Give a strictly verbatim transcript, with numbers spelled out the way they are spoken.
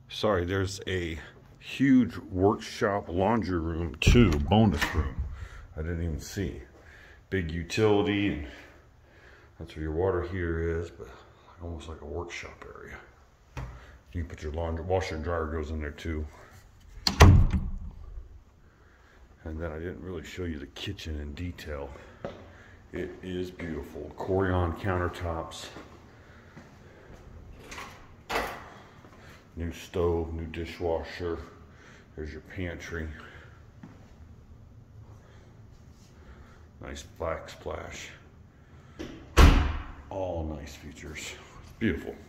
Sorry, there's a huge workshop laundry room too, bonus room. I didn't even see. Big utility, and that's where your water heater is, but almost like a workshop area. You can put your laundry, washer and dryer goes in there too. And then I didn't really show you the kitchen in detail. It is beautiful. Corian countertops. New stove, new dishwasher. There's your pantry. Nice backsplash. All nice features. Beautiful.